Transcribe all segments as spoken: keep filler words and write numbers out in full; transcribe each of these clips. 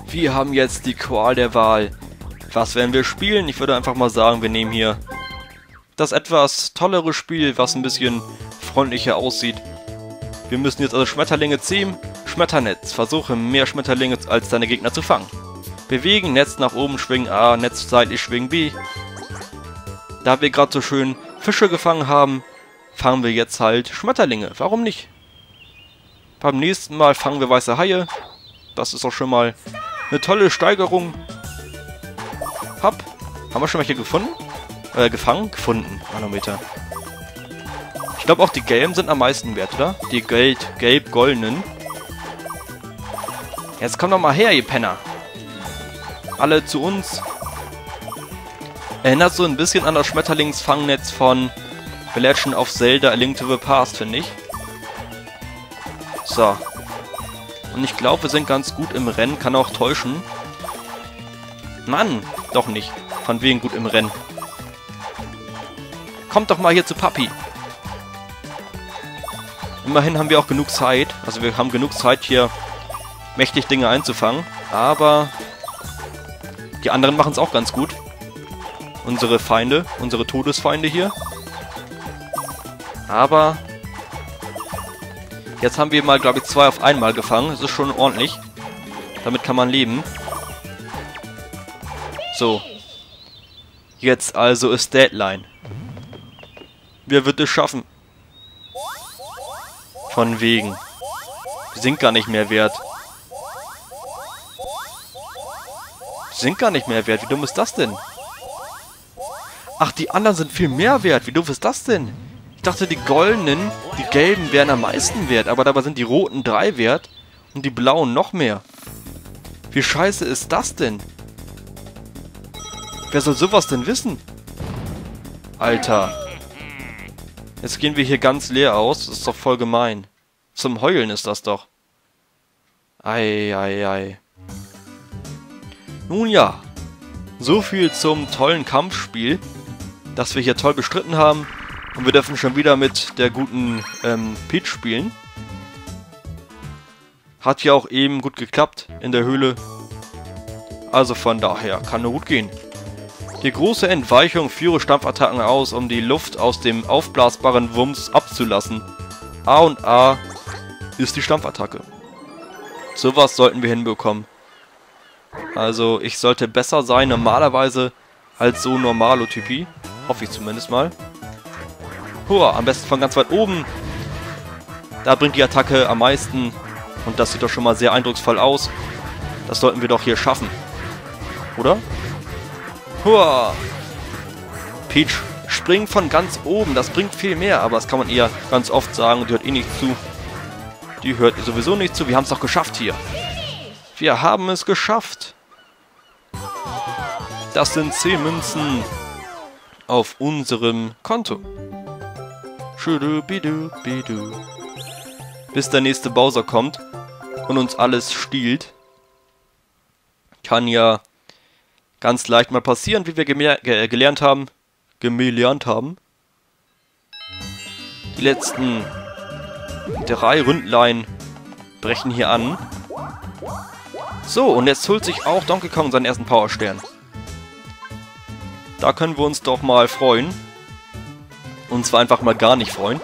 Wir haben jetzt die Qual der Wahl. Was werden wir spielen? Ich würde einfach mal sagen, wir nehmen hier das etwas tollere Spiel, was ein bisschen freundlicher aussieht. Wir müssen jetzt also Schmetterlinge ziehen. Schmetternetz. Versuche mehr Schmetterlinge als deine Gegner zu fangen. Bewegen, Netz nach oben schwingen A, Netz seitlich schwingen B. Da wir gerade so schön Fische gefangen haben, fangen wir jetzt halt Schmetterlinge. Warum nicht? Beim nächsten Mal fangen wir weiße Haie. Das ist auch schon mal eine tolle Steigerung. Hopp. Haben wir schon welche gefunden? Äh, gefangen? Gefunden. Manometer. Ich glaube auch die gelben sind am meisten wert, oder? Die gelb, gelb-goldenen. Jetzt kommt doch mal her, ihr Penner. Alle zu uns. Erinnert so ein bisschen an das Schmetterlingsfangnetz von The Legend of Zelda: A Link to the Past, finde ich. So. Und ich glaube, wir sind ganz gut im Rennen. Kann auch täuschen. Mann, doch nicht. Von wegen gut im Rennen. Kommt doch mal hier zu Papi. Immerhin haben wir auch genug Zeit. Also wir haben genug Zeit, hier mächtig Dinge einzufangen. Aber die anderen machen es auch ganz gut. Unsere Feinde, unsere Todesfeinde hier. Aber jetzt haben wir mal, glaube ich, zwei auf einmal gefangen. Das ist schon ordentlich. Damit kann man leben. So. Jetzt also ist Deadline. Wer wird es schaffen? Von wegen. Die sind gar nicht mehr wert. Die sind gar nicht mehr wert. Wie dumm ist das denn? Ach, die anderen sind viel mehr wert. Wie doof ist das denn? Ich dachte, die goldenen, die gelben wären am meisten wert. Aber dabei sind die roten drei wert und die blauen noch mehr. Wie scheiße ist das denn? Wer soll sowas denn wissen? Alter. Jetzt gehen wir hier ganz leer aus. Das ist doch voll gemein. Zum Heulen ist das doch. Ei, ei, ei. Nun ja. So viel zum tollen Kampfspiel, das wir hier toll bestritten haben. Und wir dürfen schon wieder mit der guten ähm, Peach spielen. Hat ja auch eben gut geklappt in der Höhle. Also von daher kann nur gut gehen. Die große Entweichung führe Stampfattacken aus, um die Luft aus dem aufblasbaren Wumms abzulassen. A und A ist die Stampfattacke. Sowas sollten wir hinbekommen. Also ich sollte besser sein normalerweise als so Normalo-Typi. Hoffe ich zumindest mal. Hua, am besten von ganz weit oben. Da bringt die Attacke am meisten. Und das sieht doch schon mal sehr eindrucksvoll aus. Das sollten wir doch hier schaffen. Oder? Hua! Peach springt von ganz oben. Das bringt viel mehr, aber das kann man eher ganz oft sagen. Die hört eh nicht zu. Die hört sowieso nicht zu. Wir haben es doch geschafft hier. Wir haben es geschafft. Das sind zehn Münzen auf unserem Konto. Schudubidubidu. Bis der nächste Bowser kommt und uns alles stiehlt. Kann ja ganz leicht mal passieren, wie wir ge gelernt haben. Gelernt haben. Die letzten drei Ründlein brechen hier an. So, und jetzt holt sich auch Donkey Kong seinen ersten Powerstern. Da können wir uns doch mal freuen. Und zwar einfach mal gar nicht freuen.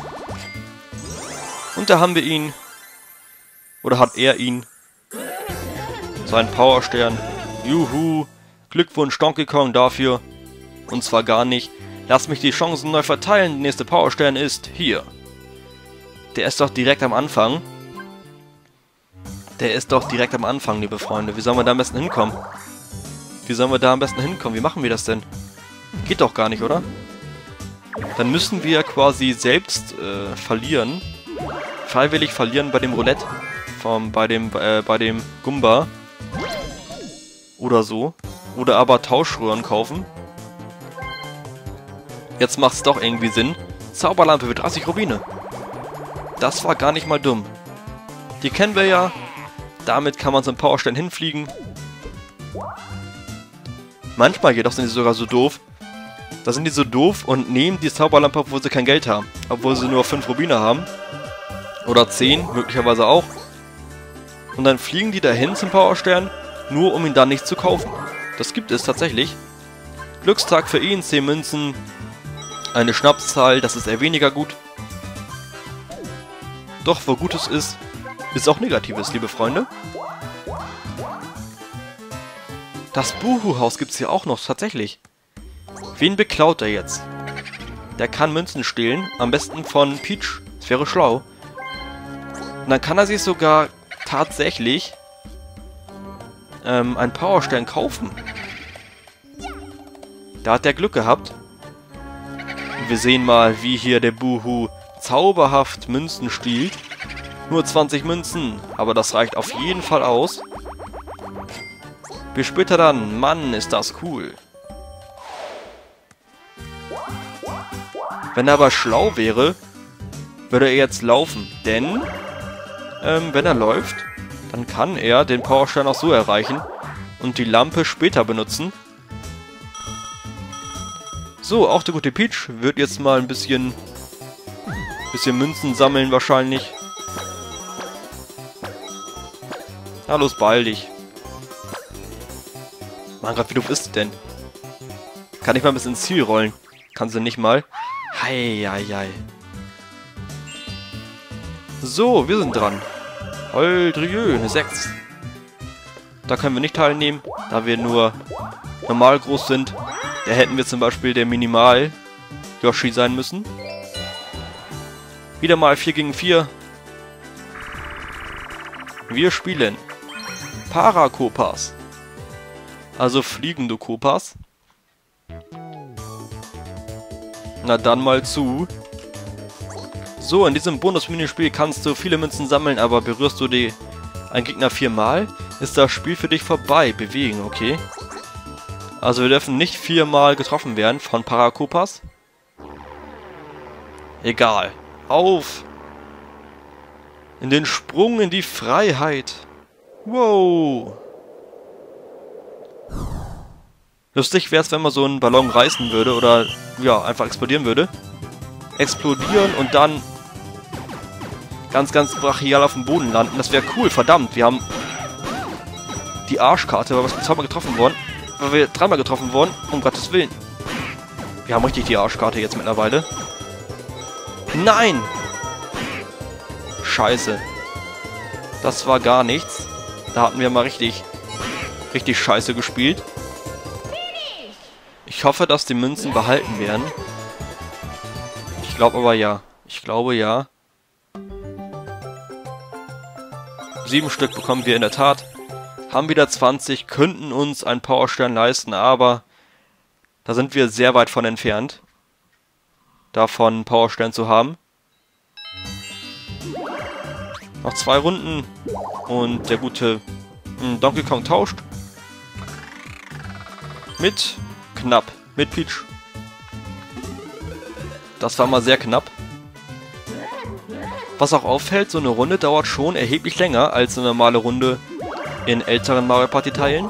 Und da haben wir ihn. Oder hat er ihn. Seinen Powerstern. Juhu. Glückwunsch Donkey Kong dafür. Und zwar gar nicht. Lass mich die Chancen neu verteilen. Der nächste Powerstern ist hier. Der ist doch direkt am Anfang. Der ist doch direkt am Anfang, liebe Freunde. Wie sollen wir da am besten hinkommen? Wie sollen wir da am besten hinkommen? Wie machen wir das denn? Geht doch gar nicht, oder? Dann müssen wir quasi selbst äh, verlieren. Freiwillig verlieren bei dem Roulette. Vom, bei dem, äh, bei dem Gumba. Oder so. Oder aber Tauschröhren kaufen. Jetzt macht es doch irgendwie Sinn. Zauberlampe für dreißig Rubine. Das war gar nicht mal dumm. Die kennen wir ja. Damit kann man zum Powerstern hinfliegen. Manchmal jedoch sind die sogar so doof. Da sind die so doof und nehmen die Zauberlampe, obwohl sie kein Geld haben. Obwohl sie nur fünf Rubine haben. Oder zehn, möglicherweise auch. Und dann fliegen die dahin zum Powerstern nur um ihn dann nicht zu kaufen. Das gibt es tatsächlich. Glückstag für ihn, zehn Münzen. Eine Schnapszahl, das ist eher weniger gut. Doch, wo Gutes ist, ist auch Negatives, liebe Freunde. Das Buhu-Haus gibt es hier auch noch, tatsächlich. Wen beklaut er jetzt? Der kann Münzen stehlen, am besten von Peach. Das wäre schlau. Und dann kann er sich sogar tatsächlich ähm, einen Powerstern kaufen. Da hat er Glück gehabt. Und wir sehen mal, wie hier der Buhu zauberhaft Münzen stiehlt. Nur zwanzig Münzen, aber das reicht auf jeden Fall aus. Bis später dann. Mann, ist das cool. Wenn er aber schlau wäre, würde er jetzt laufen. Denn, ähm, wenn er läuft, dann kann er den Powerstern auch so erreichen und die Lampe später benutzen. So, auch der gute Peach wird jetzt mal ein bisschen, bisschen Münzen sammeln wahrscheinlich. Na los, beeil dich. Mein Gott, wie doof ist es denn? Kann ich mal ein bisschen ins Ziel rollen? Kannst du nicht mal? Heieiei. So, wir sind dran. Holdrieux, eine sechs. Da können wir nicht teilnehmen, da wir nur normal groß sind. Da hätten wir zum Beispiel der Minimal-Yoshi sein müssen. Wieder mal vier gegen vier. Wir spielen Parakopas. Also fliegende Kopas. Na dann mal zu. So, in diesem Bonus-Minispiel kannst du viele Münzen sammeln, aber berührst du die, einen Gegner viermal, ist das Spiel für dich vorbei. Bewegen, okay. Also wir dürfen nicht viermal getroffen werden von Parakopas. Egal. Auf! In den Sprung in die Freiheit. Wow! Lustig wäre es, wenn man so einen Ballon reißen würde oder ja, einfach explodieren würde. Explodieren und dann ganz, ganz brachial auf dem Boden landen. Das wäre cool, verdammt. Wir haben die Arschkarte, weil wir zweimal getroffen worden. Weil wir dreimal getroffen worden, um Gottes Willen. Wir haben richtig die Arschkarte jetzt mittlerweile. Nein! Scheiße. Das war gar nichts. Da hatten wir mal richtig, richtig scheiße gespielt. Ich hoffe, dass die Münzen behalten werden. Ich glaube aber ja. Ich glaube ja. Sieben Stück bekommen wir in der Tat. Haben wieder zwanzig, könnten uns einen Powerstern leisten, aber da sind wir sehr weit von entfernt, davon einen Powerstern zu haben. Noch zwei Runden und der gute mh, Donkey Kong tauscht. Mit knapp, mit Peach. Das war mal sehr knapp. Was auch auffällt, so eine Runde dauert schon erheblich länger als eine normale Runde in älteren Mario Party Teilen.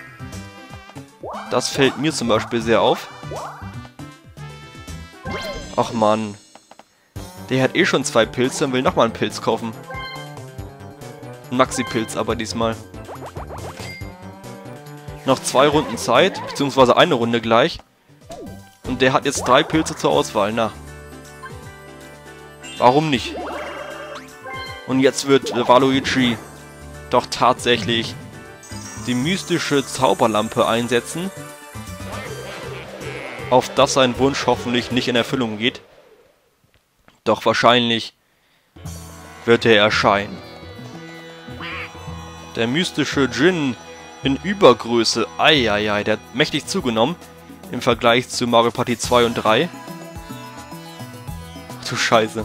Das fällt mir zum Beispiel sehr auf. Ach man. Der hat eh schon zwei Pilze und will nochmal einen Pilz kaufen. Ein Maxi-Pilz aber diesmal. Noch zwei Runden Zeit, beziehungsweise eine Runde gleich. Und der hat jetzt drei Pilze zur Auswahl, na. Warum nicht? Und jetzt wird Waluigi doch tatsächlich die mystische Zauberlampe einsetzen, auf dass sein Wunsch hoffentlich nicht in Erfüllung geht. Doch wahrscheinlich wird er erscheinen. Der mystische Djinn in Übergröße, eieiei, der hat mächtig zugenommen im Vergleich zu Mario Party zwei und drei. Ach du Scheiße.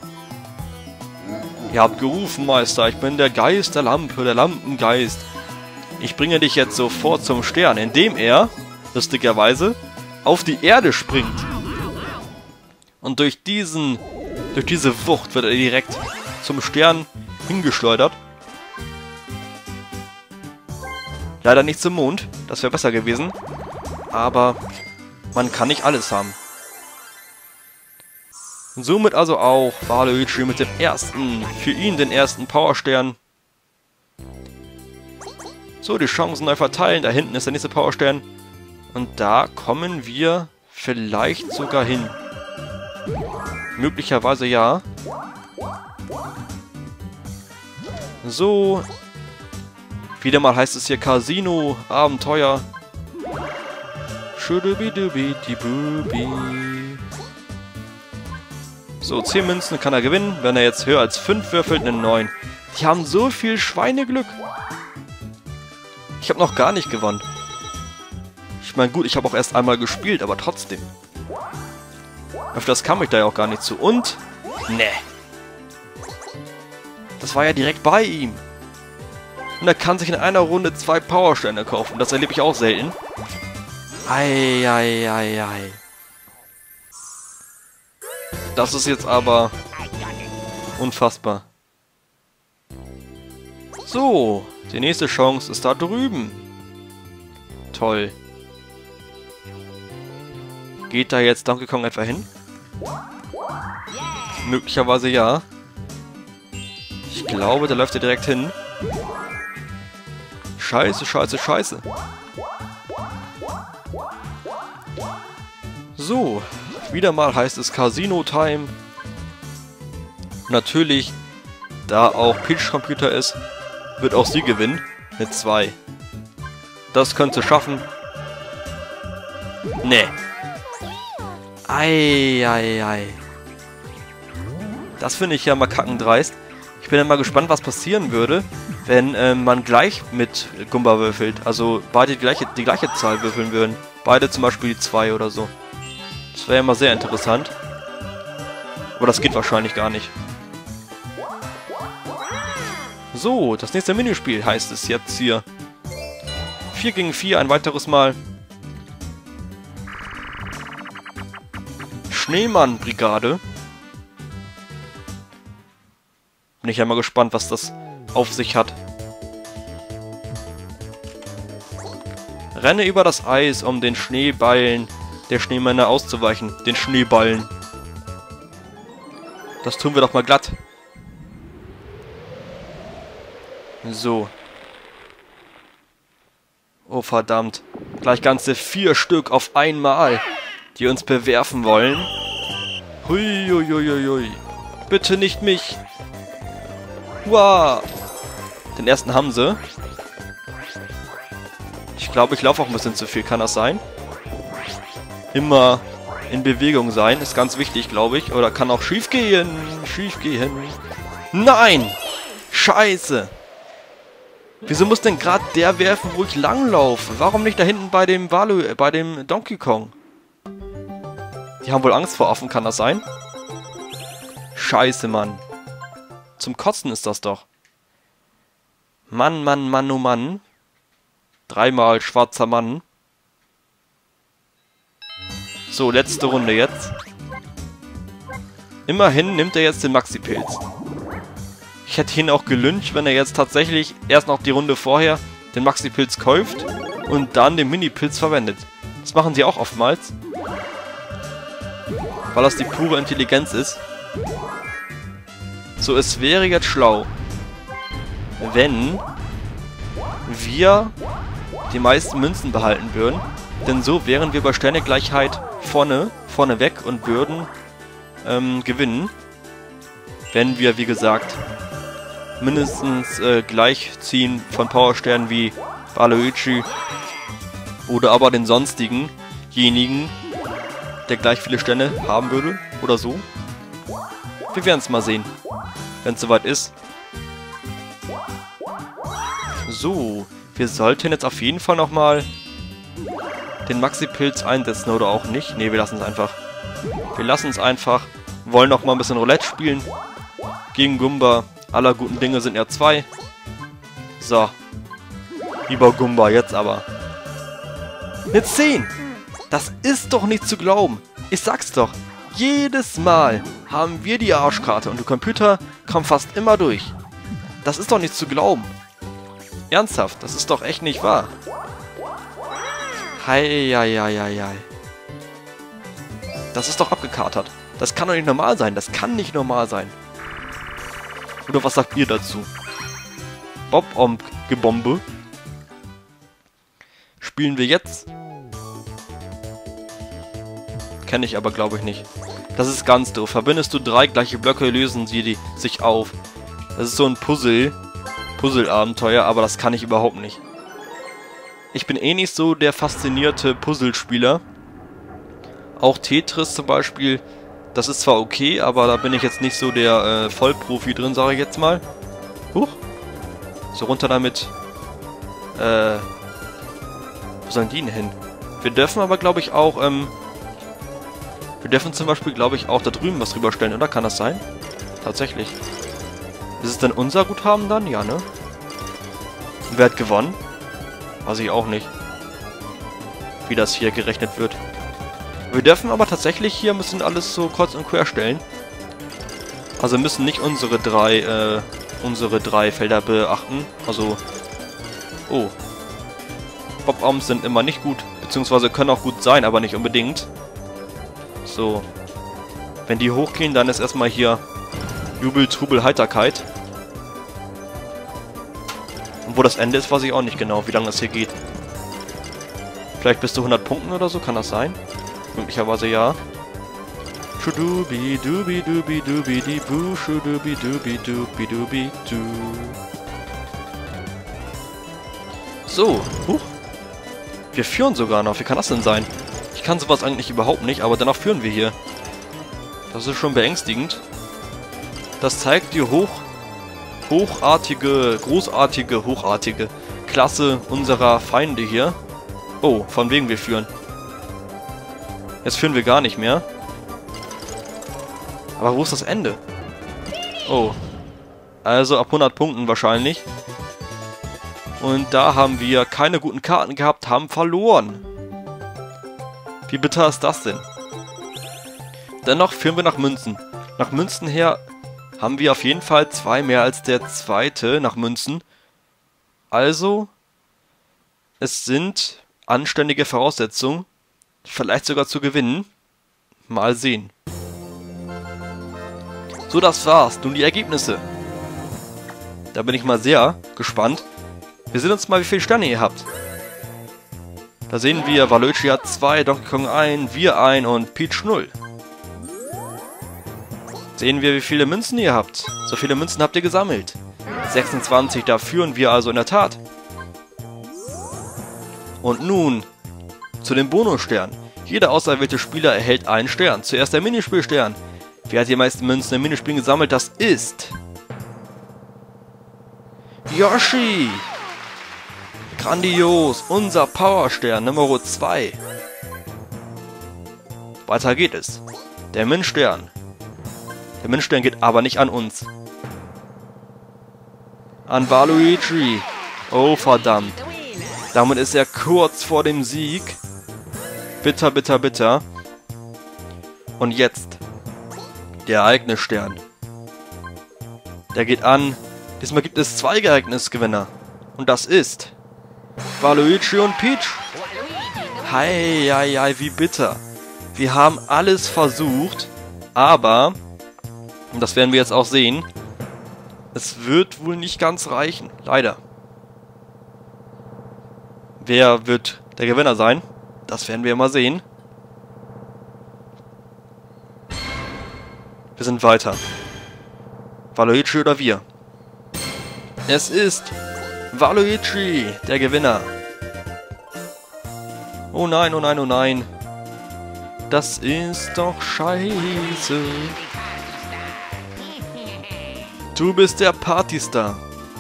Ihr habt gerufen, Meister, ich bin der Geist der Lampe, der Lampengeist. Ich bringe dich jetzt sofort zum Stern, indem er, lustigerweise, auf die Erde springt. Und durch diesen, durch diese Wucht wird er direkt zum Stern hingeschleudert. Leider nicht zum Mond, das wäre besser gewesen. Aber man kann nicht alles haben. Und somit also auch Waluigi mit dem ersten, für ihn den ersten Powerstern. So, die Chancen neu verteilen. Da hinten ist der nächste Powerstern. Und da kommen wir vielleicht sogar hin. Möglicherweise ja. So. Wieder mal heißt es hier Casino, Abenteuer. Schudubidubidibubi. So, zehn Münzen kann er gewinnen. Wenn er jetzt höher als fünf würfelt, eine neun. Die haben so viel Schweineglück. Ich habe noch gar nicht gewonnen. Ich meine, gut, ich habe auch erst einmal gespielt, aber trotzdem. Öfters kam ich da ja auch gar nicht zu. Und? Ne. Das war ja direkt bei ihm. Und er kann sich in einer Runde zwei Powersterne kaufen. Das erlebe ich auch selten. Eieieiei. Ei, ei, ei. Das ist jetzt aber unfassbar. So, die nächste Chance ist da drüben. Toll. Geht da jetzt Donkey Kong etwa hin? Möglicherweise ja. Ich glaube, da läuft er direkt hin. Scheiße, scheiße, scheiße. So, wieder mal heißt es Casino Time. Natürlich, da auch Peach Computer ist, wird auch sie gewinnen. Mit zwei. Das könnte schaffen. Nee. Eieiei. Das finde ich ja mal kackendreist. Ich bin ja mal gespannt, was passieren würde, wenn äh, man gleich mit Gumba würfelt. Also beide die gleiche, die gleiche Zahl würfeln würden. Beide zum Beispiel die zwei oder so. Das wäre ja mal sehr interessant. Aber das geht wahrscheinlich gar nicht. So, das nächste Minispiel heißt es jetzt hier. vier gegen vier, ein weiteres Mal. Schneemann-Brigade. Bin ich ja mal gespannt, was das auf sich hat. Renne über das Eis, um den Schneeballen der Schneemänner auszuweichen. Den Schneeballen. Das tun wir doch mal glatt. So. Oh verdammt. Gleich ganze vier Stück auf einmal, die uns bewerfen wollen. Huiuiuiui. Bitte nicht mich. Wow. Den ersten haben sie. Ich glaube, ich laufe auch ein bisschen zu viel. Kann das sein? Immer in Bewegung sein. Ist ganz wichtig, glaube ich. Oder kann auch schief gehen. Schief gehen. Nein! Scheiße! Wieso muss denn gerade der werfen, wo ich langlaufe? Warum nicht da hinten bei dem Walu, äh, bei dem Donkey Kong? Die haben wohl Angst vor Affen, kann das sein? Scheiße, Mann. Zum Kotzen ist das doch. Mann, Mann, Mann, oh Mann. Dreimal schwarzer Mann. So, letzte Runde jetzt. Immerhin nimmt er jetzt den Maxi-Pilz. Ich hätte ihn auch gelyncht, wenn er jetzt tatsächlich erst noch die Runde vorher den Maxi-Pilz kauft und dann den Mini-Pilz verwendet. Das machen sie auch oftmals. Weil das die pure Intelligenz ist. So, es wäre jetzt schlau, wenn wir die meisten Münzen behalten würden. Denn so wären wir bei Sternegleichheit vorne, vorne weg und würden ähm, gewinnen. Wenn wir, wie gesagt, mindestens äh, gleich ziehen von Powersternen wie Waluigi oder aber den sonstigenjenigen, der gleich viele Sterne haben würde oder so. Wir werden es mal sehen, wenn es soweit ist. So, wir sollten jetzt auf jeden Fall nochmal den Maxi-Pilz einsetzen oder auch nicht. Ne, wir lassen es einfach. Wir lassen es einfach. Wollen noch mal ein bisschen Roulette spielen. Gegen Gumba. Aller guten Dinge sind ja zwei. So. Lieber Gumba, jetzt aber. Eine zehn! Das ist doch nicht zu glauben. Ich sag's doch. Jedes Mal haben wir die Arschkarte und der Computer kommt fast immer durch. Das ist doch nicht zu glauben. Ernsthaft, das ist doch echt nicht wahr. Heieieiei. Das ist doch abgekatert. Das kann doch nicht normal sein. Das kann nicht normal sein. Oder was sagt ihr dazu? Bob-Omb-Gebombe. spielen wir jetzt? Kenne ich aber, glaube ich, nicht. Das ist ganz doof. Verbindest du drei gleiche Blöcke, lösen sie die, sich auf. Das ist so ein Puzzle. Puzzle-Abenteuer, aber das kann ich überhaupt nicht. Ich bin eh nicht so der faszinierte Puzzlespieler. Auch Tetris zum Beispiel, das ist zwar okay, aber da bin ich jetzt nicht so der äh, Vollprofi drin, sage ich jetzt mal. Huch. So, runter damit. Äh, wo sollen die denn hin? Wir dürfen aber, glaube ich, auch, ähm... Wir dürfen zum Beispiel, glaube ich, auch da drüben was drüber stellen, oder? Kann das sein? Tatsächlich. Ist es denn unser Guthaben dann? Ja, ne? Und wer hat gewonnen? Weiß ich auch nicht. Wie das hier gerechnet wird. Wir dürfen aber tatsächlich hier müssen alles so kreuz und quer stellen. Also müssen nicht unsere drei, äh, unsere drei Felder beachten. Also, oh. Bob-Arms sind immer nicht gut. Beziehungsweise können auch gut sein, aber nicht unbedingt. So. Wenn die hochgehen, dann ist erstmal hier Jubel, Trubel, Heiterkeit. Und wo das Ende ist, weiß ich auch nicht genau, wie lange das hier geht. Vielleicht bis zu hundert Punkten oder so, kann das sein? Möglicherweise ja. Schudubi dubi dubi dubi di bu schudubi dubi dubi dubi du. So, huch. Wir führen sogar noch. Wie kann das denn sein? Ich kann sowas eigentlich überhaupt nicht, aber dennoch führen wir hier. Das ist schon beängstigend. Das zeigt die hoch, hochartige, großartige, hochartige Klasse unserer Feinde hier. Oh, von wegen wir führen. Jetzt führen wir gar nicht mehr. Aber wo ist das Ende? Oh. Also ab hundert Punkten wahrscheinlich. Und da haben wir keine guten Karten gehabt, haben verloren. Wie bitter ist das denn? Dennoch führen wir nach Münzen. Nach Münzen her haben wir auf jeden Fall zwei mehr als der zweite nach Münzen. Also, es sind anständige Voraussetzungen, vielleicht sogar zu gewinnen. Mal sehen. So, das war's. Nun die Ergebnisse. Da bin ich mal sehr gespannt. Wir sehen uns mal, wie viele Sterne ihr habt. Da sehen wir, Waluigi hat zwei, Donkey Kong ein, wir ein und Peach null. Sehen wir, wie viele Münzen ihr habt. So viele Münzen habt ihr gesammelt. sechsundzwanzig, da führen wir also in der Tat. Und nun zu den Bonussternen. Jeder auserwählte Spieler erhält einen Stern. Zuerst der Minispielstern. Wer hat die meisten Münzen im Minispiel gesammelt? Das ist Yoshi! Grandios! Unser Powerstern Nummer zwei. Weiter geht es. Der Min-Stern. Der Min-Stern geht aber nicht an uns. An Waluigi. Oh, verdammt. Damit ist er kurz vor dem Sieg. Bitter, bitter, bitter. Und jetzt der Ereignisstern. Der geht an. Diesmal gibt es zwei Ereignisgewinner. Und das ist Waluigi und Peach. Hei, hei, hei, wie bitter. Wir haben alles versucht, aber, und das werden wir jetzt auch sehen, es wird wohl nicht ganz reichen. Leider. Wer wird der Gewinner sein? Das werden wir mal sehen. Wir sind weiter. Waluigi oder wir? Es ist Waluigi, der Gewinner. Oh nein, oh nein, oh nein. Das ist doch scheiße. Du bist der Partystar.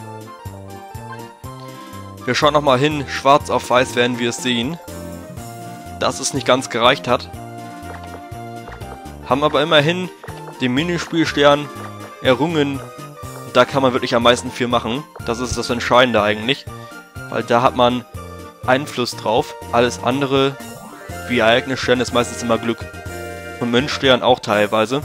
Wir schauen nochmal hin. Schwarz auf weiß werden wir es sehen. Dass es nicht ganz gereicht hat. Haben aber immerhin den Minispielstern errungen. Da kann man wirklich am meisten viel machen. Das ist das Entscheidende eigentlich. Weil da hat man Einfluss drauf. Alles andere, wie Ereignisstern, ist meistens immer Glück. Und Münzstern auch teilweise.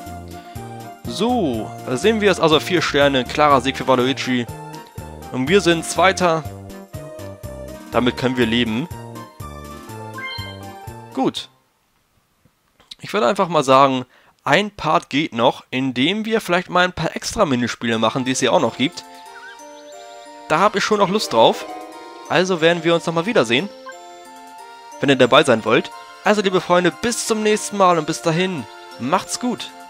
So, da sehen wir es also. Vier Sterne, klarer Sieg für Waluigi. Und wir sind Zweiter. Damit können wir leben. Gut. Ich würde einfach mal sagen, ein Part geht noch, in dem wir vielleicht mal ein paar extra Minispiele machen, die es hier auch noch gibt. Da habe ich schon noch Lust drauf. Also werden wir uns nochmal wiedersehen. wenn ihr dabei sein wollt. Also liebe Freunde, bis zum nächsten Mal und bis dahin, macht's gut!